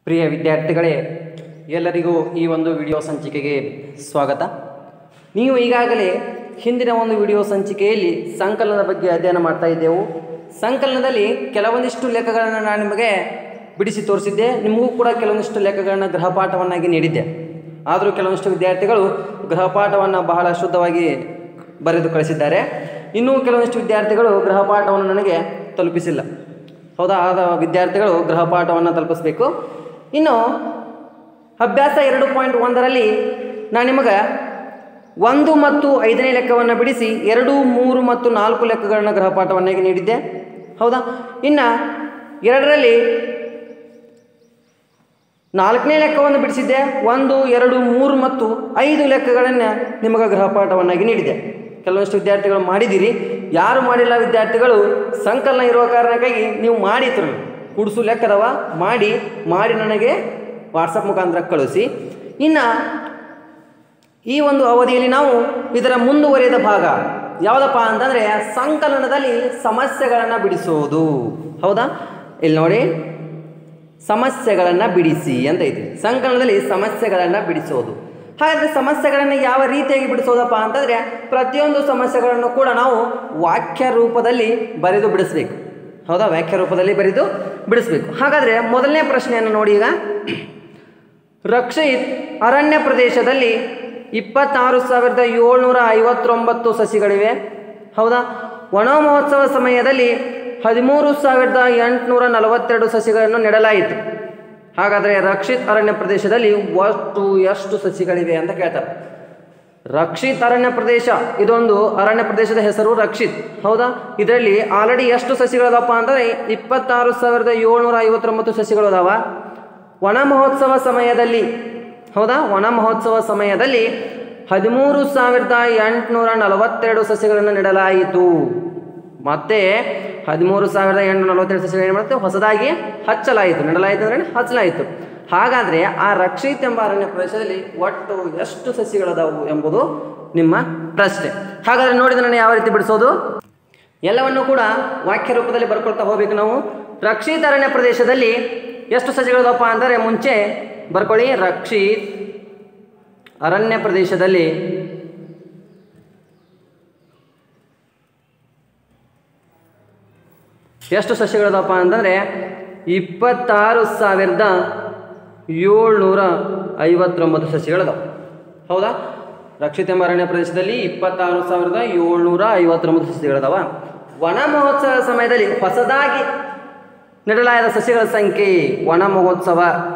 ಪ್ರಿಯ ವಿದ್ಯಾರ್ಥಿಗಳೇ, ಎಲ್ಲರಿಗೂ ಈ ಒಂದು ವಿಡಿಯೋ ಸಂಚಿಕೆಗೆ ಸ್ವಾಗತ. ನೀವು ಈಗಾಗಲೇ ಹಿಂದಿನ ಒಂದು ವಿಡಿಯೋ ಸಂಚಿಕೆಯಲ್ಲಿ ಸಂಕಲನದ ಬಗ್ಗೆ ಅಧ್ಯಯನ ಮಾಡ್ತಾ ಇದ್ದೆವು. ಸಂಕಲನದಲ್ಲಿ ಕೆಲವೊಂದಿಷ್ಟು ಲೆಕ್ಕಗಳನ್ನು ನಾನು ನಿಮಗೆ ಬಿಡಿಸಿ ತೋರಿಸಿದ್ದೆ. ನಿಮಗೂ ಕೂಡ ಕೆಲವೊಂದಿಷ್ಟು ಲೆಕ್ಕಗಳನ್ನು ಗೃಹಪಾಠವನ್ನಾಗಿ ನೀಡಿದ್ದೆ. ಆದರೂ ಕೆಲವೊಂದಿಷ್ಟು ವಿದ್ಯಾರ್ಥಿಗಳು ಗೃಹಪಾಠವನ್ನು ಬಹಳ ಶುದ್ಧವಾಗಿ ಬರೆದು ಕಳಿಸಿದ್ದಾರೆ. ಇನ್ನೂ ಕೆಲವೊಂದಿಷ್ಟು ವಿದ್ಯಾರ್ಥಿಗಳು ಗೃಹಪಾಠವನ್ನು ನನಗೆ ತಲುಪಿಸಿಲ್ಲ. ಹೌದಾ? ಆದ ವಿದ್ಯಾರ್ಥಿಗಳು ಗೃಹಪಾಠವನ್ನು ತಲುಪಿಸಬೇಕು. ಇನ್ನು ಅಭ್ಯಾಸ 2.1ರಲ್ಲಿ ನಾನು ನಿಮಗೆ 1 ಮತ್ತು 5ನೇ ಲೆಕ್ಕವನ್ನು ಬಿಡಿಸಿ 2, 3 ಮತ್ತು 4 ಲೆಕ್ಕಗಳನ್ನು ಗೃಹಪಾಠವನ್ನಾಗಿ ನೀಡಿದ್ದೆ. ಹೌದಾ? ಇನ್ನು 2ರಲ್ಲಿ 4ನೇ ಲೆಕ್ಕವನ್ನು ಬಿಡಿಸಿದ್ದೆ. 1, 2, 3 ಮತ್ತು 5 ಲೆಕ್ಕಗಳನ್ನು ನಿಮಗೆ ಗೃಹಪಾಠವನ್ನಾಗಿ ನೀಡಿದೆ. ಕೆಲವೊಂದಿಷ್ಟು ವಿದ್ಯಾರ್ಥಿಗಳು ಮಾಡಿದ್ದೀರಿ. ಯಾರು ಮಾಡಿಲ್ಲ ವಿದ್ಯಾರ್ಥಿಗಳು ಸಂಕಲನ ಇರುವ ಕಾರಣಕ್ಕಾಗಿ ನೀವು ಮಾಡಿದ್ರು ಕೂಡಿಸು ಲೆಕ್ಕದವ ಮಾಡಿ ನನಗೆ ವಾಟ್ಸಪ್ ಮುಖಾಂತರ ಕಳಿಸಿ. ಇನ್ನು ಈ ಒಂದು ಅವಧಿಯಲ್ಲಿ ನಾವು ಇದರ ಮುಂದುವರಿದ ಭಾಗ ಯಾವುದಪ್ಪ ಅಂತಂದರೆ ಸಂಕಲನದಲ್ಲಿ ಸಮಸ್ಯೆಗಳನ್ನು ಬಿಡಿಸೋದು. ಹೌದಾ? ಇಲ್ಲಿ ನೋಡಿ, ಸಮಸ್ಯೆಗಳನ್ನು ಬಿಡಿಸಿ ಅಂತ ಇದೆ. ಸಂಕಲನದಲ್ಲಿ ಸಮಸ್ಯೆಗಳನ್ನು ಬಿಡಿಸೋದು. ಹಾಗಾದರೆ ಸಮಸ್ಯೆಗಳನ್ನು ಯಾವ ರೀತಿಯಾಗಿ ಬಿಡಿಸೋದಪ್ಪ ಅಂತಂದರೆ ಪ್ರತಿಯೊಂದು ಸಮಸ್ಯೆಗಳನ್ನು ಕೂಡ ನಾವು ವಾಕ್ಯ ರೂಪದಲ್ಲಿ ಬರೆದು ಬಿಡಿಸಬೇಕು. ಹೌದಾ? ವಾಕ್ಯ ರೂಪದಲ್ಲಿ ಬರೆದು ಬಿಡಿಸಬೇಕು. ಹಾಗಾದರೆ ಮೊದಲನೇ ಪ್ರಶ್ನೆಯನ್ನು ನೋಡಿ. ಈಗ ರಕ್ಷಿತ್ ಅರಣ್ಯ ಪ್ರದೇಶದಲ್ಲಿ 26,759 ಸಸಿಗಳಿವೆ. ಹೌದಾ? ವನ ಮಹೋತ್ಸವ ಸಮಯದಲ್ಲಿ 13,842 ಸಸಿಗಳನ್ನು ನೆಡಲಾಯಿತು. ಹಾಗಾದರೆ ರಕ್ಷಿತ್ ಅರಣ್ಯ ಪ್ರದೇಶದಲ್ಲಿ ಒಟ್ಟು ಎಷ್ಟು ಸಸಿಗಳಿವೆ ಅಂತ ಕೇಳ್ತಾರೆ. ರಕ್ಷಿತ್ ಅರಣ್ಯ ಪ್ರದೇಶ, ಇದೊಂದು ಅರಣ್ಯ ಪ್ರದೇಶದ ಹೆಸರು ರಕ್ಷಿತ್. ಹೌದಾ? ಇದರಲ್ಲಿ ಆಲ್ರೆಡಿ ಎಷ್ಟು ಸಸಿಗಳದಪ್ಪ ಅಂತಂದರೆ 26,759 ಸಸಿಗಳು ಅದಾವ. ವನ ಮಹೋತ್ಸವ ಸಮಯದಲ್ಲಿ, ಹೌದಾ, ವನ ಮಹೋತ್ಸವ ಸಮಯದಲ್ಲಿ 13,842 ಸಸಿಗಳನ್ನು ನೆಡಲಾಯಿತು. ಮತ್ತೆ 13,842 ಸಸಿಗಳು ಏನು ಮಾಡುತ್ತೆ? ಹೊಸದಾಗಿ ಹಚ್ಚಲಾಯಿತು. ನೆಡಲಾಯಿತು ಅಂದರೆ ಹಚ್ಚಲಾಯಿತು. ಹಾಗಾದರೆ ಆ ರಕ್ಷಿತ್ ಎಂಬ ಅರಣ್ಯ ಪ್ರದೇಶದಲ್ಲಿ ಒಟ್ಟು ಎಷ್ಟು ಸಸಿಗಳದಾವು ಎಂಬುದು ನಿಮ್ಮ ಪ್ರಶ್ನೆ. ಹಾಗಾದರೆ ನೋಡಿದ ನಾನು ಯಾವ ರೀತಿ ಬಿಡಿಸೋದು? ಎಲ್ಲವನ್ನು ಕೂಡ ವಾಕ್ಯ ರೂಪದಲ್ಲಿ ಬರ್ಕೊಳ್ತಾ ಹೋಗ್ಬೇಕು ನಾವು. ರಕ್ಷಿತ್ ಅರಣ್ಯ ಪ್ರದೇಶದಲ್ಲಿ ಎಷ್ಟು ಸಸಿಗಳದಪ್ಪ ಅಂದರೆ ಮುಂಚೆ ಬರ್ಕೊಳ್ಳಿ. ರಕ್ಷಿತ್ ಅರಣ್ಯ ಪ್ರದೇಶದಲ್ಲಿ ಎಷ್ಟು ಸಸಿಗಳದಪ್ಪ ಅಂತಂದರೆ 26,759 ಸಸಿಗಳದಾವೆ. ಹೌದಾ? ರಕ್ಷಿತ್ ಎಂಬ ಅರಣ್ಯ ಪ್ರದೇಶದಲ್ಲಿ 26,759 ಸಸಿಗಳದಾವ. ವನ ಮಹೋತ್ಸವ ಸಮಯದಲ್ಲಿ ಹೊಸದಾಗಿ ನೆಡಲಾದ ಸಸಿಗಳ ಸಂಖ್ಯೆ, ವನ ಮಹೋತ್ಸವ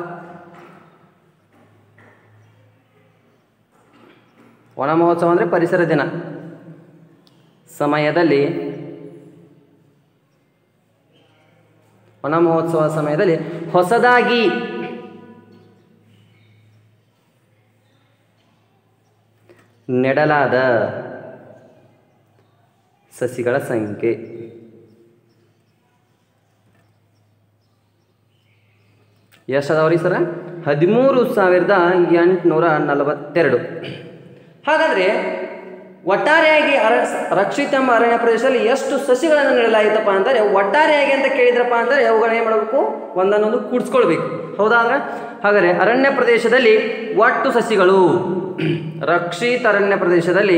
ಅಂದರೆ ಪರಿಸರ ದಿನ ಸಮಯದಲ್ಲಿ, ವನ ಮಹೋತ್ಸವ ಸಮಯದಲ್ಲಿ ಹೊಸದಾಗಿ ನೆಡಲಾದ ಸಸಿಗಳ ಸಂಖ್ಯೆ ಎಷ್ಟದಾವ್ರಿ ಸರ? 13,842. ಹಾಗಾದರೆ ಒಟ್ಟಾರೆಯಾಗಿ ರಕ್ಷಿತ ಎಂಬ ಅರಣ್ಯ ಪ್ರದೇಶದಲ್ಲಿ ಎಷ್ಟು ಸಸಿಗಳನ್ನು ನೆಡಲಾಯಿತಪ್ಪ ಅಂದರೆ ಒಟ್ಟಾರೆಯಾಗಿ ಅಂತ ಕೇಳಿದ್ರಪ್ಪ ಅಂದರೆ ಅವುಗಳನ್ನ ಏನು ಮಾಡಬೇಕು? ಒಂದನ್ನೊಂದು ಕೂಡಿಸ್ಕೊಳ್ಬೇಕು. ಹೌದಾ? ಅಂದರೆ ಹಾಗಾದರೆ ಅರಣ್ಯ ಪ್ರದೇಶದಲ್ಲಿ ಒಟ್ಟು ಸಸಿಗಳು, ರಕ್ಷಿತ ಅರಣ್ಯ ಪ್ರದೇಶದಲ್ಲಿ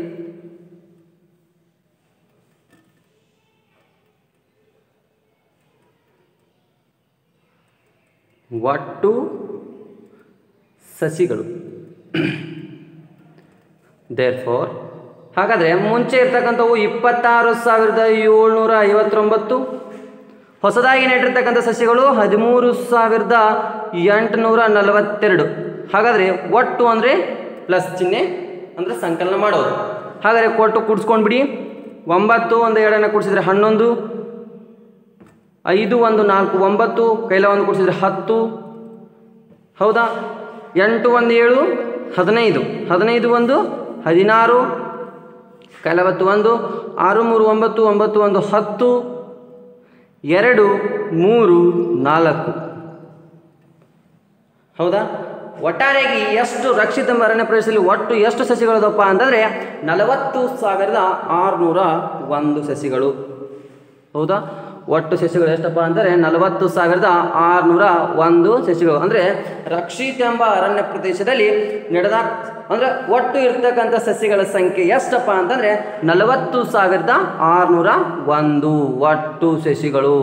ಒಟ್ಟು ಸಸಿಗಳು. ದೇರ್ಫೋರ್ ಹಾಗಾದರೆ ಮುಂಚೆ ಇರ್ತಕ್ಕಂಥವು 26,759, ಹೊಸದಾಗಿ ನೆಟ್ಟಿರ್ತಕ್ಕಂಥ ಸಸಿಗಳು 13,842. ಹಾಗಾದರೆ ಒಟ್ಟು ಅಂದರೆ ಪ್ಲಸ್ ಚಿಹ್ನೆ ಅಂದರೆ ಸಂಕಲನ ಮಾಡೋದು. ಹಾಗಾದರೆ ಕೊಟ್ಟು ಕೂಡಿಸ್ಕೊಂಡ್ಬಿಡಿ. 9 1 2 ಕೂಡಿಸಿದ್ರೆ 11, 5 1 4 9, ಕೈಲ 1 ಕೂಡಿಸಿದ್ರೆ 10. ಹೌದಾ? 8 1 7 15, 15 1 16, ಕೈಲ 1 6 3 9 9 1 10, 2 3 4. ಹೌದಾ? ಒಟ್ಟಾರೆಯಾಗಿ ಎಷ್ಟು ರಕ್ಷಿತ ಅರಣ್ಯ ಪ್ರದೇಶದಲ್ಲಿ ಒಟ್ಟು ಎಷ್ಟು ಸಸಿಗಳದಪ್ಪ ಅಂತಂದರೆ 40,601 ಸಸಿಗಳು. ಹೌದಾ? ಒಟ್ಟು ಸಸಿಗಳು ಎಷ್ಟಪ್ಪ ಅಂದರೆ 40,601 ಸಸಿಗಳು. ಅಂದರೆ ರಕ್ಷಿತ ಎಂಬ ಅರಣ್ಯ ಪ್ರದೇಶದಲ್ಲಿ ನಡೆದ ಅಂದರೆ ಒಟ್ಟು ಇರ್ತಕ್ಕಂಥ ಸಸಿಗಳ ಸಂಖ್ಯೆ ಎಷ್ಟಪ್ಪ ಅಂತಂದರೆ 40,601 ಒಟ್ಟು ಸಸಿಗಳು.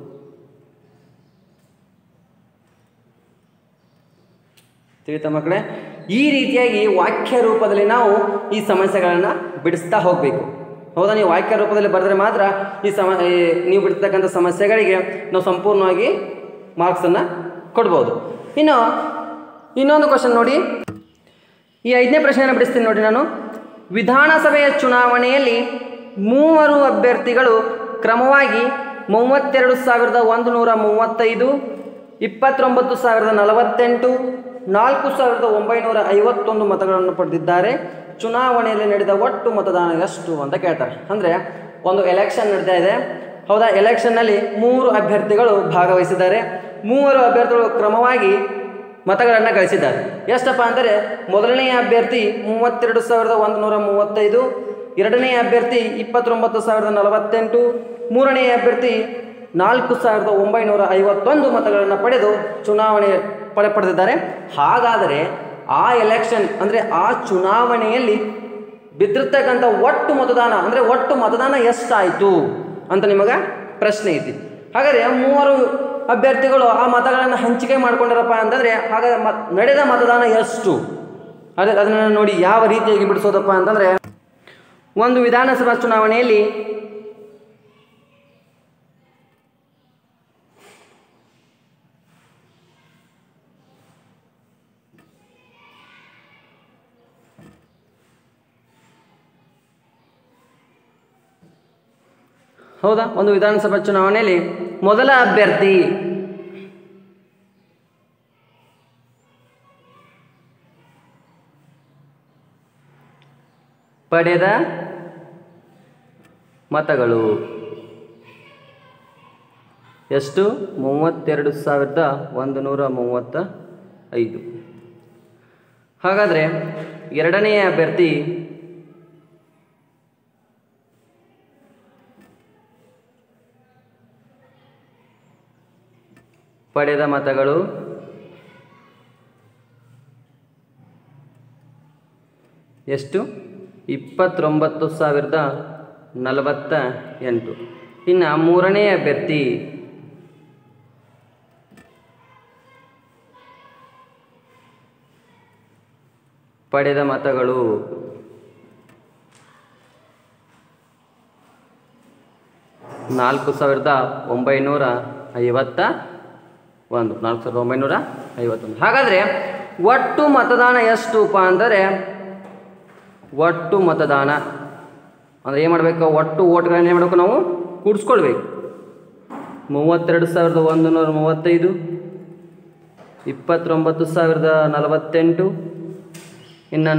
ತಿಳಿತಾ ಮಕ್ಕಳೇ? ಈ ರೀತಿಯಾಗಿ ವಾಕ್ಯ ರೂಪದಲ್ಲಿ ನಾವು ಈ ಸಮಸ್ಯೆಗಳನ್ನು ಬಿಡಿಸ್ತಾ ಹೋಗಬೇಕು. ಹೌದಾ? ನೀವು ವಾಕ್ಯ ರೂಪದಲ್ಲಿ ಬರೆದ್ರೆ ಮಾತ್ರ ನೀವು ಬಿಡ್ತಕ್ಕಂಥ ಸಮಸ್ಯೆಗಳಿಗೆ ನಾವು ಸಂಪೂರ್ಣವಾಗಿ ಮಾರ್ಕ್ಸನ್ನು ಕೊಡ್ಬೋದು. ಇನ್ನೊಂದು ಕ್ವಶನ್ ನೋಡಿ, ಈ 5ನೇ ಪ್ರಶ್ನೆಯನ್ನು ಬಿಡಿಸ್ತೀನಿ ನೋಡಿ ನಾನು. ವಿಧಾನಸಭೆಯ ಚುನಾವಣೆಯಲ್ಲಿ 3 ಅಭ್ಯರ್ಥಿಗಳು ಕ್ರಮವಾಗಿ 32,135, 29,048, 4,951 ಮತಗಳನ್ನು ಪಡೆದಿದ್ದಾರೆ. ಚುನಾವಣೆಯಲ್ಲಿ ನಡೆದ ಒಟ್ಟು ಮತದಾನ ಎಷ್ಟು ಅಂತ ಕೇಳ್ತಾರೆ. ಅಂದರೆ ಒಂದು ಎಲೆಕ್ಷನ್ ನಡೀತಾ ಇದೆ. ಹೌದಾ? ಎಲೆಕ್ಷನ್ನಲ್ಲಿ 3 ಅಭ್ಯರ್ಥಿಗಳು ಭಾಗವಹಿಸಿದ್ದಾರೆ. 3 ಅಭ್ಯರ್ಥಿಗಳು ಕ್ರಮವಾಗಿ ಮತಗಳನ್ನು ಗಳಿಸಿದ್ದಾರೆ. ಎಷ್ಟಪ್ಪ ಅಂದರೆ ಮೊದಲನೆಯ ಅಭ್ಯರ್ಥಿ 32,135, ಎರಡನೆಯ ಅಭ್ಯರ್ಥಿ 29,048, ಮೂರನೆಯ ಅಭ್ಯರ್ಥಿ 4,951 ಮತಗಳನ್ನು ಪಡೆದು ಚುನಾವಣೆ ಪಡೆದಿದ್ದಾರೆ. ಹಾಗಾದರೆ ಆ ಎಲೆಕ್ಷನ್ ಅಂದರೆ ಆ ಚುನಾವಣೆಯಲ್ಲಿ ಬಿದ್ದಿರ್ತಕ್ಕಂಥ ಒಟ್ಟು ಮತದಾನ ಅಂದರೆ ಒಟ್ಟು ಮತದಾನ ಎಷ್ಟಾಯಿತು ಅಂತ ನಿಮಗೆ ಪ್ರಶ್ನೆ ಐತಿ. ಹಾಗಾದರೆ 3 ಅಭ್ಯರ್ಥಿಗಳು ಆ ಮತಗಳನ್ನು ಹಂಚಿಕೆ ಮಾಡ್ಕೊಂಡಿರಪ್ಪ ಅಂತಂದರೆ ಹಾಗಾದರೆ ನಡೆದ ಮತದಾನ ಎಷ್ಟು? ಅದನ್ನು ನೋಡಿ ಯಾವ ರೀತಿಯಾಗಿ ಬಿಡಿಸೋದಪ್ಪ ಅಂತಂದರೆ, ಒಂದು ವಿಧಾನಸಭಾ ಚುನಾವಣೆಯಲ್ಲಿ ಹೌದಾ? ಒಂದು ವಿಧಾನಸಭಾ ಚುನಾವಣೆಯಲ್ಲಿ ಮೊದಲ ಅಭ್ಯರ್ಥಿ ಪಡೆದ ಮತಗಳು ಎಷ್ಟು? 32,135. ಹಾಗಾದರೆ ಎರಡನೆಯ ಅಭ್ಯರ್ಥಿ ಪಡೆದ ಮತಗಳು ಎಷ್ಟು? 29,048. ಇನ್ನು ಮೂರನೇ ಅಭ್ಯರ್ಥಿ ಪಡೆದ ಮತಗಳು 4,951. ಹಾಗಾದರೆ ಒಟ್ಟು ಮತದಾನ ಎಷ್ಟುಪ್ಪ ಅಂದರೆ, ಒಟ್ಟು ಮತದಾನ ಅಂದರೆ ಏನು ಮಾಡಬೇಕು? ಒಟ್ಟು ಓಟ್ಗಳನ್ನು ಏನು ಮಾಡಬೇಕು? ನಾವು ಕೂಡಿಸ್ಕೊಳ್ಬೇಕು. 32,135, 29,048, ಇನ್ನು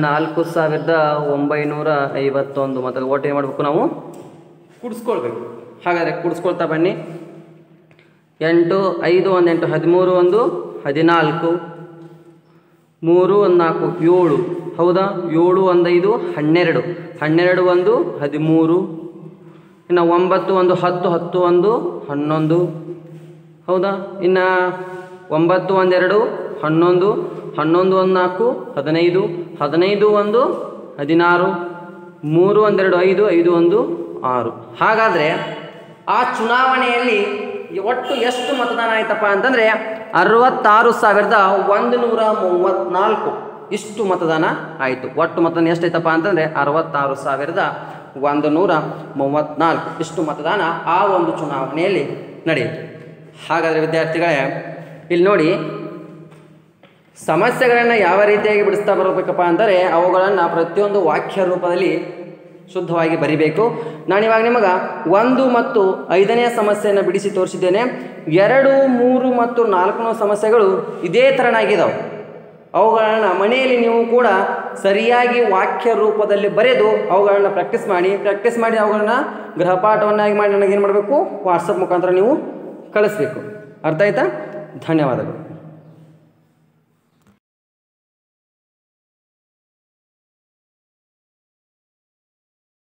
4,951 ಮತ ಓಟ್ ಏನು ಮಾಡಬೇಕು? ನಾವು ಕೂಡಿಸ್ಕೊಳ್ಬೇಕು. ಹಾಗಾದರೆ ಕೂಡಿಸ್ಕೊಳ್ತಾ ಬನ್ನಿ. 8, 5, 1, 8, 13, 1, 14, 3, 1, 4, 7. ಹೌದಾ? 7, 1, 5, 12, 12, 1, 13, ಇನ್ನು 9, 1, 10, 10, 1, 11. ಹೌದಾ? ಇನ್ನು 9, 1, 2, 11, 11, 1, 4, 15, 15, 1, 16, 3, 1, 2, 5, 5, 1, 6. ಹಾಗಾದರೆ ಆ ಚುನಾವಣೆಯಲ್ಲಿ ಒಟ್ಟು ಎಷ್ಟು ಮತದಾನ ಆಯ್ತಪ್ಪ ಅಂತಂದರೆ 66,134 ಇಷ್ಟು ಮತದಾನ ಆಯಿತು. ಒಟ್ಟು ಮತದಾನ ಎಷ್ಟಾಯ್ತಪ್ಪ ಅಂತಂದರೆ 66,134 ಇಷ್ಟು ಮತದಾನ ಆ ಒಂದು ಚುನಾವಣೆಯಲ್ಲಿ ನಡೆಯಿತು. ಹಾಗಾದರೆ ವಿದ್ಯಾರ್ಥಿಗಳೇ, ಇಲ್ಲಿ ನೋಡಿ, ಸಮಸ್ಯೆಗಳನ್ನು ಯಾವ ರೀತಿಯಾಗಿ ಬಿಡಿಸ್ತಾ ಬರಬೇಕಪ್ಪ ಅಂದರೆ ಅವುಗಳನ್ನು ಪ್ರತಿಯೊಂದು ವಾಕ್ಯ ರೂಪದಲ್ಲಿ ಶುದ್ಧವಾಗಿ ಬರಿಬೇಕು. ನಾನಿವಾಗ ನಿಮಗೆ 1 ಮತ್ತು 5ನೇ ಸಮಸ್ಯೆಯನ್ನು ಬಿಡಿಸಿ ತೋರಿಸಿದ್ದೇನೆ. 2, 3 ಮತ್ತು 4ನೇ ಸಮಸ್ಯೆಗಳು ಇದೇ ಥರನಾಗಿದ್ದಾವೆ. ಅವುಗಳನ್ನು ಮನೆಯಲ್ಲಿ ನೀವು ಕೂಡ ಸರಿಯಾಗಿ ವಾಕ್ಯ ರೂಪದಲ್ಲಿ ಬರೆದು ಅವುಗಳನ್ನು ಪ್ರಾಕ್ಟೀಸ್ ಮಾಡಿ ಅವುಗಳನ್ನು ಗೃಹಪಾಠವನ್ನಾಗಿ ಮಾಡಿ ನನಗೇನು ಮಾಡಬೇಕು? ವಾಟ್ಸಪ್ ಮುಖಾಂತರ ನೀವು ಕಳಿಸ್ಬೇಕು. ಅರ್ಥ ಆಯ್ತಾ? ಧನ್ಯವಾದಗಳು.